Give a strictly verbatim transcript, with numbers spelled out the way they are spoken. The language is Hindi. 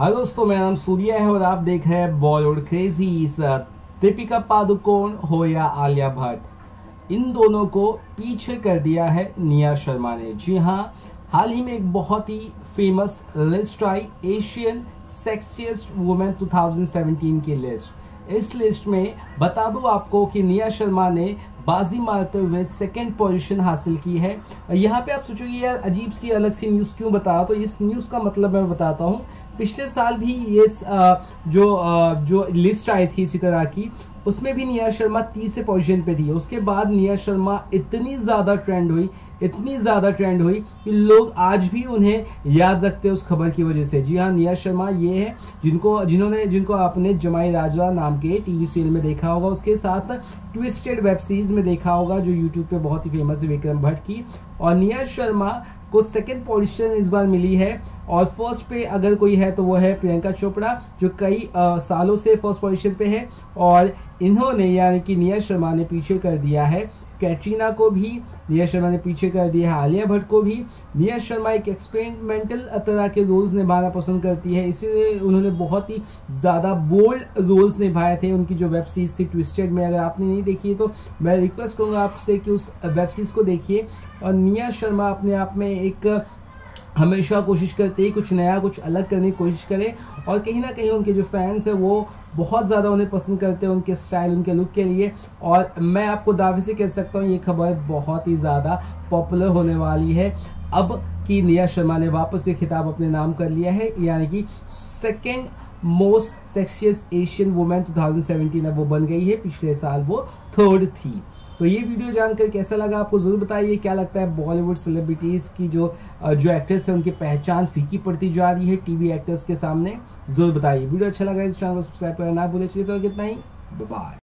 हेलो दोस्तों, मेरा नाम सूर्या है और आप देख रहे हैं बॉलीवुड क्रेजीज। दीपिका पादुकोण हो या आलिया भट्ट, इन दोनों को पीछे कर दिया है निया शर्मा ने। जी हाँ, हाल ही में एक बहुत ही फेमस लिस्ट आई, एशियन सेक्सिएस्ट वुमेन दो हज़ार सत्रह की लिस्ट। इस लिस्ट में बता दूं आपको कि निया शर्मा ने बाजी मारते हुए सेकंड पोजीशन हासिल की है। यहाँ पे आप सोचोगे यार अजीब सी अलग सी न्यूज़ क्यों बता रहा, तो इस न्यूज़ का मतलब मैं बताता हूँ। पिछले साल भी ये जो जो लिस्ट आई थी इसी तरह की, उसमें भी निया शर्मा तीसरे पोजीशन पे थी। उसके बाद निया शर्मा इतनी ज़्यादा ट्रेंड हुई इतनी ज़्यादा ट्रेंड हुई कि लोग आज भी उन्हें याद रखते हैं उस खबर की वजह से। जी हाँ, निया शर्मा ये है जिनको जिन्होंने जिनको आपने जमाई राजा नाम के टीवी सीरियल में देखा होगा, उसके साथ ट्विस्टेड वेब सीरीज में देखा होगा जो यूट्यूब पे बहुत ही फेमस है, विक्रम भट्ट की। और निया शर्मा को सेकंड पोजीशन इस बार मिली है और फर्स्ट पे अगर कोई है तो वो है प्रियंका चोपड़ा, जो कई आ, सालों से फर्स्ट पोजीशन पे है। और इन्होंने यानी कि निया शर्मा ने पीछे कर दिया है कैटरीना को भी, निया शर्मा ने पीछे कर दिया है आलिया भट्ट को भी। निया शर्मा एक एक्सपेरिमेंटल तरह के रोल्स निभाना पसंद करती है, इसीलिए उन्होंने बहुत ही ज़्यादा बोल्ड रोल्स निभाए थे। उनकी जो वेब सीरीज थी ट्विस्टेड में, अगर आपने नहीं देखी है तो मैं रिक्वेस्ट करूँगा आपसे कि उस वेब सीरीज को देखिए। और निया शर्मा अपने आप में एक हमेशा कोशिश करते हैं कुछ नया कुछ अलग करने की कोशिश करें, और कहीं ना कहीं उनके जो फैंस हैं वो बहुत ज़्यादा उन्हें पसंद करते हैं उनके स्टाइल उनके लुक के लिए। और मैं आपको दावे से कह सकता हूँ ये खबर बहुत ही ज़्यादा पॉपुलर होने वाली है अब कि निया शर्मा ने वापस ये खिताब अपने नाम कर लिया है, यानी कि second most sexiest Asian women दो हज़ार सत्रह अब वो बन गई है। पिछले साल वो थर्ड थी। तो ये वीडियो जानकर कैसा लगा आपको जरूर बताइए। क्या लगता है बॉलीवुड सेलिब्रिटीज की जो जो एक्ट्रेस है उनकी पहचान फीकी पड़ती जा रही है टीवी एक्टर्स के सामने, जरूर बताइए। वीडियो अच्छा लगा इस चैनल को सब्सक्राइब करना ना भूलिए। चलिए कितना ही, बाय।